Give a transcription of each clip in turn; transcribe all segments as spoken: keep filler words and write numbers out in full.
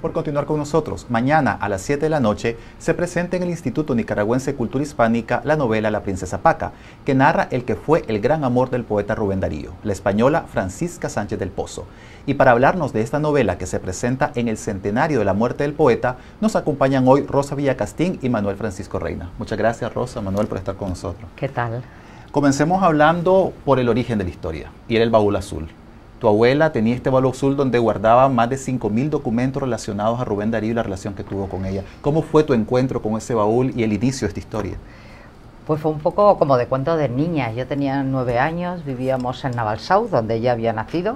por continuar con nosotros. Mañana a las siete de la noche se presenta en el Instituto Nicaragüense de Cultura Hispánica la novela La Princesa Paca, que narra el que fue el gran amor del poeta Rubén Darío, la española Francisca Sánchez del Pozo. Y para hablarnos de esta novela que se presenta en el centenario de la muerte del poeta, nos acompañan hoy Rosa Villacastín y Manuel Francisco Reina. Muchas gracias, Rosa, Manuel, por estar con nosotros. ¿Qué tal? Comencemos hablando por el origen de la historia, y era el baúl azul. Tu abuela tenía este baúl azul donde guardaba más de cinco mil documentos relacionados a Rubén Darío y la relación que tuvo con ella. ¿Cómo fue tu encuentro con ese baúl y el inicio de esta historia? Pues fue un poco como de cuento de niña. Yo tenía nueve años, vivíamos en Navalsou, donde ella había nacido,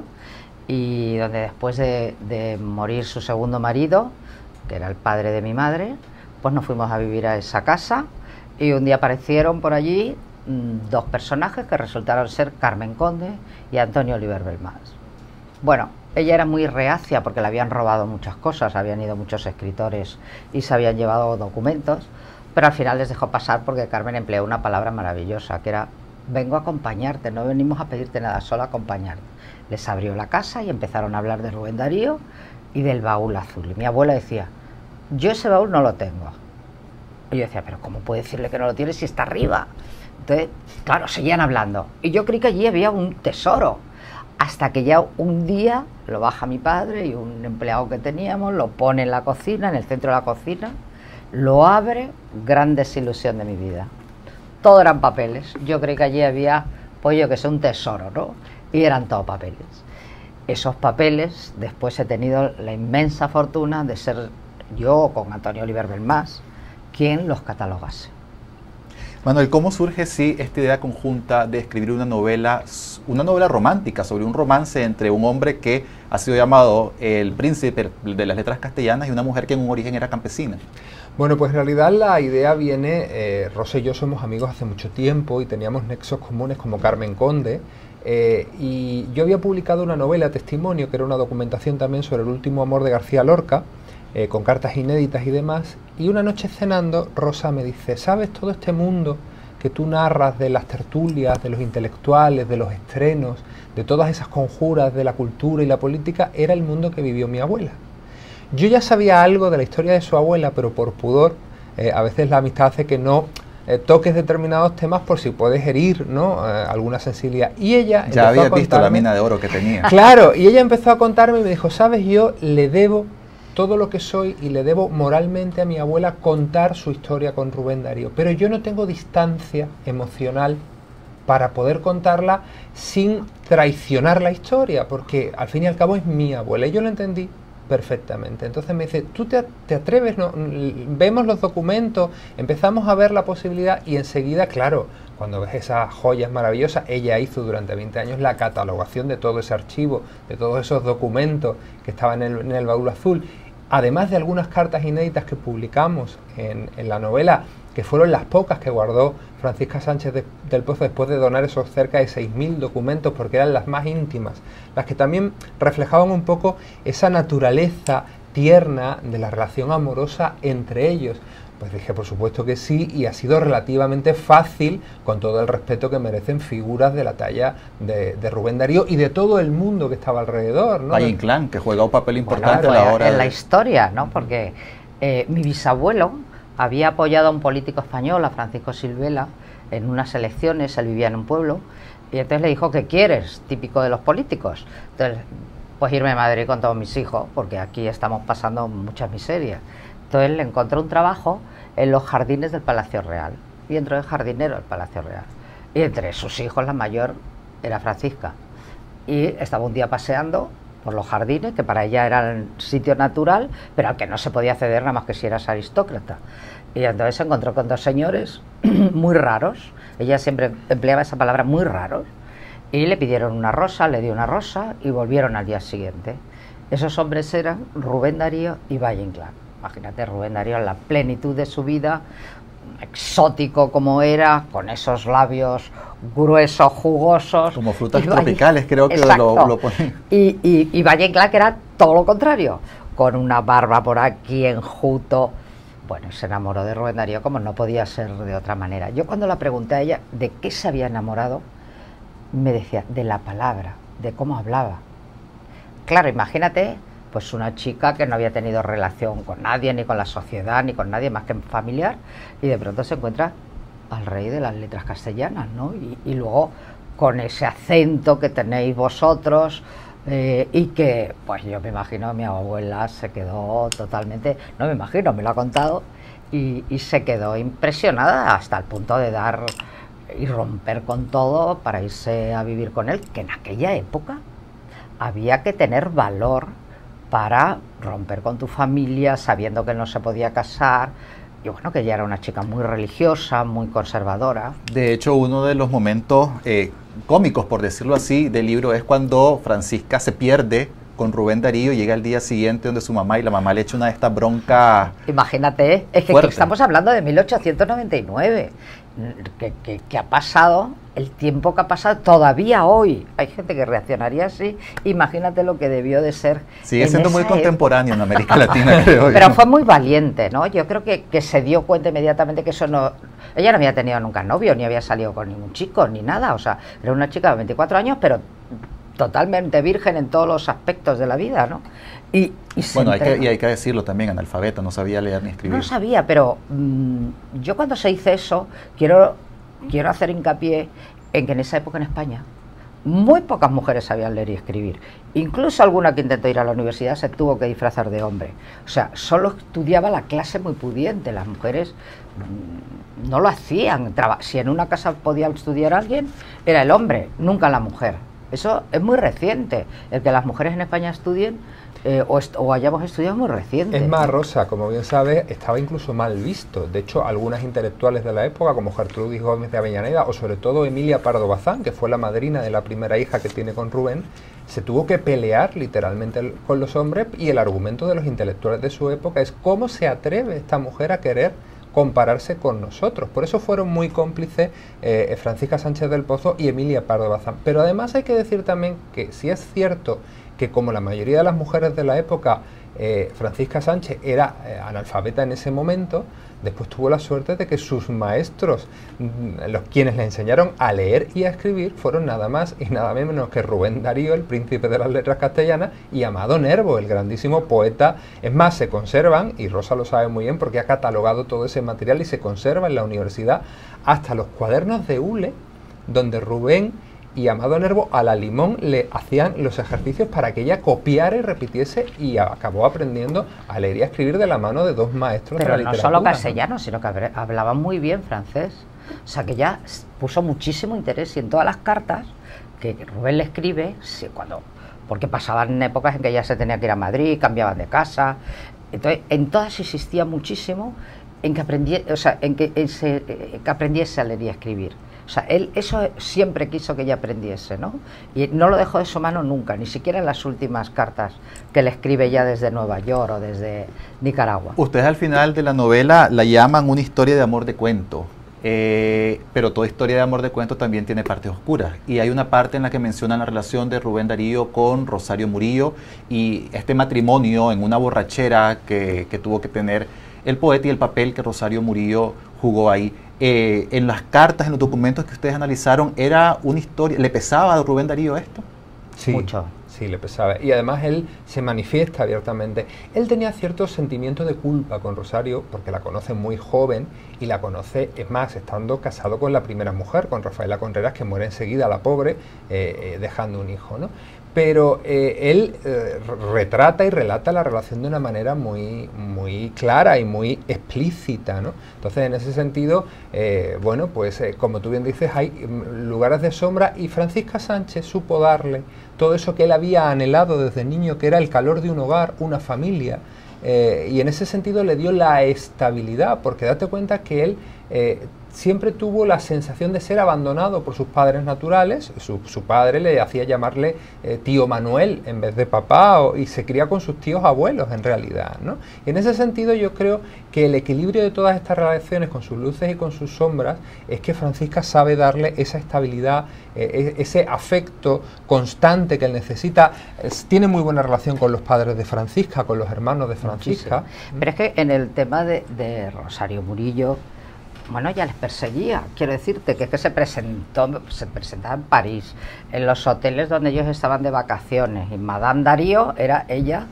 y donde después de, de morir su segundo marido, que era el padre de mi madre, pues nos fuimos a vivir a esa casa, y un día aparecieron por allí mmm, dos personajes que resultaron ser Carmen Conde y Antonio Oliver Belmas. Bueno, ella era muy reacia porque le habían robado muchas cosas, habían ido muchos escritores y se habían llevado documentos, pero al final les dejó pasar porque Carmen empleó una palabra maravillosa, que era: vengo a acompañarte, no venimos a pedirte nada, solo a acompañarte. Les abrió la casa y empezaron a hablar de Rubén Darío y del baúl azul. Y mi abuela decía: yo ese baúl no lo tengo. Y yo decía: pero ¿cómo puede decirle que no lo tiene si está arriba? Entonces, claro, seguían hablando. Y yo creí que allí había un tesoro. Hasta que ya un día lo baja mi padre y un empleado que teníamos, lo pone en la cocina, en el centro de la cocina, lo abre, gran desilusión de mi vida. Todo eran papeles. Yo creí que allí había, pues yo que sé, un tesoro, ¿no? Y eran todos papeles. Esos papeles, después he tenido la inmensa fortuna de ser yo, con Antonio Oliver Belmas, quien los catalogase. Manuel, ¿cómo surge sí esta idea conjunta de escribir una novela, una novela romántica sobre un romance entre un hombre que ha sido llamado el príncipe de las letras castellanas y una mujer que en un origen era campesina? Bueno, pues en realidad la idea viene, eh, Rosa y yo somos amigos hace mucho tiempo y teníamos nexos comunes como Carmen Conde, eh, y yo había publicado una novela, Testimonio, que era una documentación también sobre el último amor de García Lorca, Eh, con cartas inéditas y demás, y una noche cenando Rosa me dice: ¿sabes todo este mundo que tú narras de las tertulias, de los intelectuales, de los estrenos, de todas esas conjuras de la cultura y la política? Era el mundo que vivió mi abuela. Yo ya sabía algo de la historia de su abuela, pero por pudor, eh, a veces la amistad hace que no eh, toques determinados temas por si puedes herir, ¿no? eh, alguna sensibilidad. Y ella ya había visto la mina de oro que tenía. Claro, y ella empezó a contarme y me dijo: ¿sabes? Yo le debo todo lo que soy y le debo moralmente a mi abuela contar su historia con Rubén Darío, pero yo no tengo distancia emocional para poder contarla sin traicionar la historia, porque al fin y al cabo es mi abuela, y yo lo entendí perfectamente. Entonces me dice: ¿tú te, te atreves? ¿No? Vemos los documentos, empezamos a ver la posibilidad, y enseguida, claro, cuando ves esas joyas maravillosas, ella hizo durante veinte años la catalogación de todo ese archivo, de todos esos documentos que estaban en el, en el baúl azul, además de algunas cartas inéditas que publicamos en, en la novela, que fueron las pocas que guardó Francisca Sánchez de, del Pozo después de donar esos cerca de seis mil documentos, porque eran las más íntimas, las que también reflejaban un poco esa naturaleza tierna de la relación amorosa entre ellos. Pues dije, por supuesto que sí, y ha sido relativamente fácil, con todo el respeto que merecen figuras de la talla de, de Rubén Darío y de todo el mundo que estaba alrededor, ¿no? Valle Inclán, que juega un papel importante bueno, a la hora en de... la historia, ¿no? Porque eh, mi bisabuelo había apoyado a un político español, a Francisco Silvela, en unas elecciones. Él vivía en un pueblo, y entonces le dijo: ¿qué quieres? Típico de los políticos. Entonces, pues irme a Madrid con todos mis hijos, porque aquí estamos pasando muchas miserias. Entonces le encontró un trabajo en los jardines del Palacio Real, y entró de jardinero del Palacio Real. Y entre sus hijos la mayor era Francisca, y estaba un día paseando por los jardines, que para ella era el sitio natural, pero al que no se podía acceder nada más que si eras aristócrata. Y entonces se encontró con dos señores muy raros, ella siempre empleaba esa palabra, muy raros, y le pidieron una rosa, le dio una rosa, y volvieron al día siguiente. Esos hombres eran Rubén Darío y Valle Inclán. Imagínate, Rubén Darío en la plenitud de su vida, exótico como era, con esos labios gruesos, jugosos. Como frutas y tropicales, Valle, creo que exacto, lo, lo ponen. Y, y, y Valle Inclán, que era todo lo contrario, con una barba por aquí, enjuto. Bueno, se enamoró de Rubén Darío como no podía ser de otra manera. Yo cuando la pregunté a ella de qué se había enamorado, me decía: de la palabra, de cómo hablaba. Claro, imagínate pues una chica que no había tenido relación con nadie, ni con la sociedad, ni con nadie más que familiar, y de pronto se encuentra al rey de las letras castellanas, ¿no? Y, y luego con ese acento que tenéis vosotros, eh, y que, pues yo me imagino, mi abuela se quedó totalmente, no me imagino, me lo ha contado, y, y se quedó impresionada hasta el punto de dar y romper con todo para irse a vivir con él, que en aquella época había que tener valor para romper con tu familia sabiendo que no se podía casar. Y bueno, que ella era una chica muy religiosa, muy conservadora. De hecho, uno de los momentos eh, cómicos, por decirlo así, del libro es cuando Francisca se pierde con Rubén Darío y llega el día siguiente donde su mamá, y la mamá le echa una de estas broncas. Imagínate, es que, que estamos hablando de mil ochocientos noventa y nueve, que, que, que ha pasado, el tiempo que ha pasado, todavía hoy hay gente que reaccionaría así. Imagínate lo que debió de ser. Sigue siendo muy contemporáneo en América Latina, creo yo. Pero fue muy valiente, ¿no? Yo creo que, que se dio cuenta inmediatamente que eso no... Ella no había tenido nunca novio, ni había salido con ningún chico, ni nada. O sea, era una chica de veinticuatro años, pero totalmente virgen en todos los aspectos de la vida, ¿no? Y, y bueno, hay que, y hay que decirlo también, analfabeta, no sabía leer ni escribir. No sabía, pero mmm, yo cuando se dice eso, quiero, quiero hacer hincapié en que en esa época en España muy pocas mujeres sabían leer y escribir. Incluso alguna que intentó ir a la universidad se tuvo que disfrazar de hombre. O sea, solo estudiaba la clase muy pudiente. Las mujeres mmm, no lo hacían. Si en una casa podía estudiar alguien, era el hombre, nunca la mujer. Eso es muy reciente. El que las mujeres en España estudien eh, o, est o hayamos estudiado es muy reciente. Es más, Rosa, como bien sabes, estaba incluso mal visto. De hecho, algunas intelectuales de la época, como Gertrudis Gómez de Avellaneda o sobre todo Emilia Pardo Bazán, que fue la madrina de la primera hija que tiene con Rubén, se tuvo que pelear literalmente con los hombres, y el argumento de los intelectuales de su época es: ¿cómo se atreve esta mujer a querer compararse con nosotros? Por eso fueron muy cómplices eh, Francisca Sánchez del Pozo y Emilia Pardo Bazán. Pero además hay que decir también que si es cierto que, como la mayoría de las mujeres de la época, eh, Francisca Sánchez era eh, analfabeta en ese momento, después tuvo la suerte de que sus maestros, los quienes le enseñaron a leer y a escribir, fueron nada más y nada menos que Rubén Darío, el príncipe de las letras castellanas, y Amado Nervo, el grandísimo poeta. Es más, se conservan, y Rosa lo sabe muy bien porque ha catalogado todo ese material, y se conserva en la universidad hasta los cuadernos de hule, donde Rubén y Amado Nervo a la Limón le hacían los ejercicios para que ella copiara y repitiese, y acabó aprendiendo a leer y a escribir de la mano de dos maestros Pero de la no literatura. solo castellano, sino que hablaba muy bien francés. O sea, que ya puso muchísimo interés, y en todas las cartas que Rubén le escribe, sí, cuando, porque pasaban épocas en que ella se tenía que ir a Madrid, cambiaban de casa, entonces en todas insistía muchísimo en que aprendiese, o sea, en que, en se, que aprendiese a leer y a escribir. O sea, él eso siempre quiso que ella aprendiese, ¿no? Y no lo dejó de su mano nunca, ni siquiera en las últimas cartas que le escribe ya desde Nueva York o desde Nicaragua. Ustedes al final de la novela la llaman una historia de amor de cuento, eh, pero toda historia de amor de cuento también tiene partes oscuras. Y hay una parte en la que mencionan la relación de Rubén Darío con Rosario Murillo y este matrimonio en una borrachera que, que tuvo que tener el poeta, y el papel que Rosario Murillo jugó ahí. Eh, en las cartas, en los documentos que ustedes analizaron, ¿era una historia? ¿Le pesaba a Rubén Darío esto? Sí, mucho. Sí, le pesaba. Y además él se manifiesta abiertamente. Él tenía cierto sentimiento de culpa con Rosario, porque la conoce muy joven, y la conoce, es más, estando casado con la primera mujer, con Rafaela Contreras, que muere enseguida, la pobre, eh, eh, dejando un hijo, ¿no? Pero eh, él eh, retrata y relata la relación de una manera muy, muy clara y muy explícita, ¿no? Entonces, en ese sentido, eh, bueno, pues eh, como tú bien dices, hay lugares de sombra, y Francisca Sánchez supo darle todo eso que él había anhelado desde niño, que era el calor de un hogar, una familia, eh, y en ese sentido le dio la estabilidad, porque date cuenta que él eh, siempre tuvo la sensación de ser abandonado por sus padres naturales. Su, su padre le hacía llamarle eh, tío Manuel en vez de papá, o, y se cría con sus tíos abuelos en realidad, ¿no? Y en ese sentido yo creo que el equilibrio de todas estas relaciones, con sus luces y con sus sombras, es que Francisca sabe darle esa estabilidad, eh, ese afecto constante que él necesita. Es, tiene muy buena relación con los padres de Francisca, con los hermanos de Francisca. Muchísimo. Pero es que en el tema de, de Rosario Murillo, bueno, ya les perseguía. Quiero decirte que es que se presentó, se presentaba en París, en los hoteles donde ellos estaban de vacaciones, y Madame Darío era ella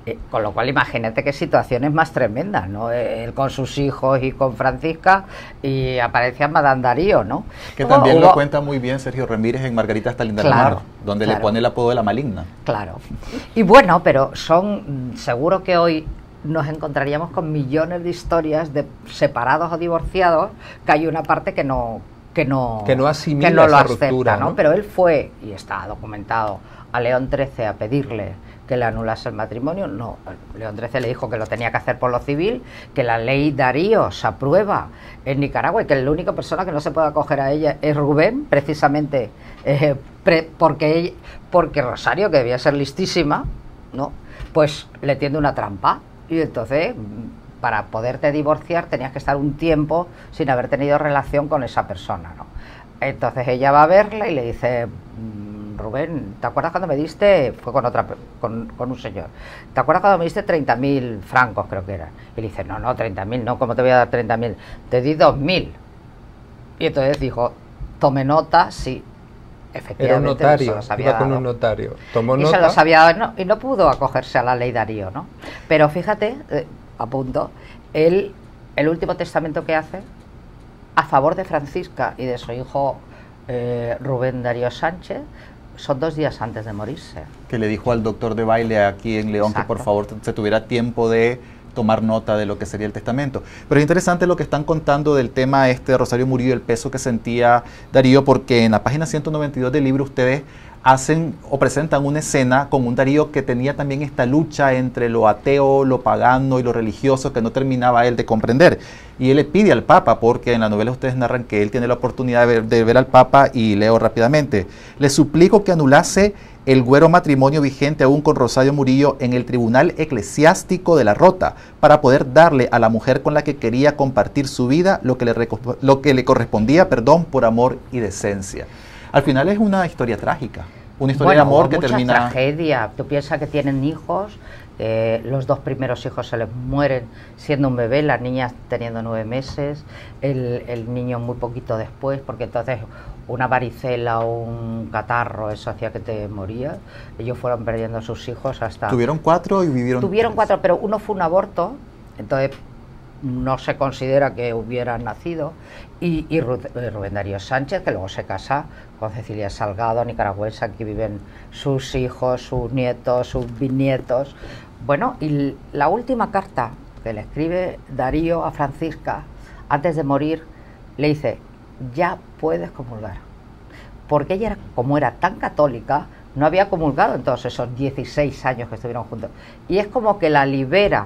Eh, con lo cual imagínate qué situaciones más tremendas, ¿no? Él con sus hijos y con Francisca, y aparecía Madame Darío, ¿no? Que Luego, también hubo... lo cuenta muy bien Sergio Ramírez en Margarita hasta linda claro, la mar, donde claro. le pone el apodo de la maligna. Claro. Y bueno, pero son, seguro que hoy nos encontraríamos con millones de historias de separados o divorciados, que hay una parte que no que no, que no asimila que no lo esa acepta, ruptura, ¿no? ¿no? Pero él fue, y está documentado, a León trece a pedirle que le anulase el matrimonio. No, León trece le dijo que lo tenía que hacer por lo civil, que la ley Darío se aprueba en Nicaragua y que la única persona que no se puede acoger a ella es Rubén, precisamente eh, pre, porque, ella, porque Rosario, que debía ser listísima, ¿no? Pues le tiende una trampa, y entonces para poderte divorciar tenías que estar un tiempo sin haber tenido relación con esa persona, ¿no? Entonces ella va a verla y le dice: Rubén, ¿te acuerdas cuando me diste? Fue con otra, con, con un señor. ¿Te acuerdas cuando me diste treinta mil francos, creo que era? Y le dice: no, no, treinta mil, no, ¿cómo te voy a dar treinta mil? Te di dos mil. Y entonces dijo: tome nota, sí. Efectivamente, era un notario, se los había iba con dado. un notario. Tomó y nota. se los había dado, no, y no pudo acogerse a la ley Darío, ¿no? Pero fíjate, eh, a punto, él, el último testamento que hace a favor de Francisca y de su hijo eh, Rubén Darío Sánchez, son dos días antes de morirse. Que le dijo al doctor de baile aquí en León, exacto, que por favor se tuviera tiempo de tomar nota de lo que sería el testamento. Pero es interesante lo que están contando del tema este de Rosario Murillo y el peso que sentía Darío, porque en la página ciento noventa y dos del libro ustedes hacen o presentan una escena con un Darío que tenía también esta lucha entre lo ateo, lo pagano y lo religioso que no terminaba él de comprender. Y él le pide al Papa, porque en la novela ustedes narran que él tiene la oportunidad de ver, de ver al Papa, y leo rápidamente: le suplico que anulase el güero matrimonio vigente aún con Rosario Murillo en el Tribunal Eclesiástico de la Rota, para poder darle a la mujer con la que quería compartir su vida lo que le, lo que le correspondía, perdón, por amor y decencia. Al final es una historia trágica, una historia bueno, de amor que mucha termina... tragedia. Tú piensas que tienen hijos, eh, los dos primeros hijos se les mueren siendo un bebé, las niñas teniendo nueve meses, el, el niño muy poquito después, porque entonces una varicela o un catarro, eso hacía que te morías. Ellos fueron perdiendo a sus hijos hasta... Tuvieron cuatro y vivieron... Tuvieron cuatro, pero uno fue un aborto, entonces no se considera que hubieran nacido, y, y Rubén Darío Sánchez, que luego se casa con Cecilia Salgado, nicaragüense, aquí viven sus hijos, sus nietos, sus bisnietos. Bueno, y la última carta que le escribe Darío a Francisca antes de morir, le dice: ya puedes comulgar, porque ella, era, como era tan católica, no había comulgado en todos esos dieciséis años que estuvieron juntos, y es como que la libera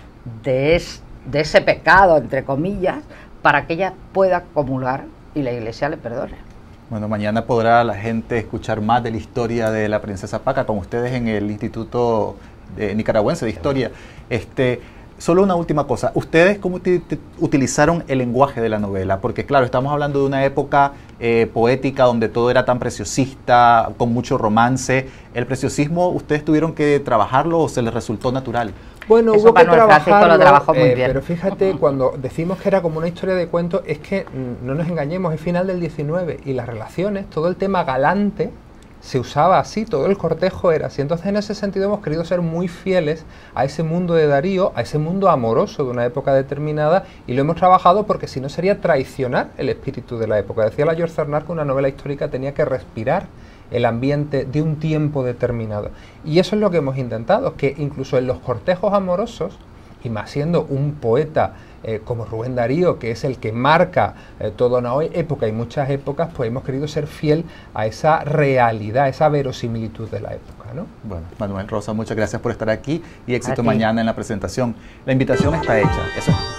de este de ese pecado, entre comillas, para que ella pueda comulgar y la Iglesia le perdone. Bueno, mañana podrá la gente escuchar más de la historia de la princesa Paca con ustedes en el Instituto de Nicaragüense de Historia. Este, solo una última cosa, ¿ustedes cómo utilizaron el lenguaje de la novela? Porque claro, estamos hablando de una época eh, poética donde todo era tan preciosista, con mucho romance. ¿El preciosismo ustedes tuvieron que trabajarlo o se les resultó natural? Bueno, Eso hubo que Manuel trabajarlo, lo trabajó muy eh, bien. Pero fíjate, cuando decimos que era como una historia de cuentos, es que, no nos engañemos, es final del diecinueve, y las relaciones, todo el tema galante, se usaba así, todo el cortejo era así. Entonces, en ese sentido, hemos querido ser muy fieles a ese mundo de Darío, a ese mundo amoroso de una época determinada, y lo hemos trabajado porque si no sería traicionar el espíritu de la época. Decía la George Cernar que una novela histórica tenía que respirar el ambiente de un tiempo determinado. Y eso es lo que hemos intentado, que incluso en los cortejos amorosos, y más siendo un poeta eh, como Rubén Darío, que es el que marca eh, toda una época y muchas épocas, pues hemos querido ser fiel a esa realidad, a esa verosimilitud de la época, ¿no? Bueno, Manuel Rosa, muchas gracias por estar aquí y éxito mañana en la presentación. La invitación está hecha. Eso es.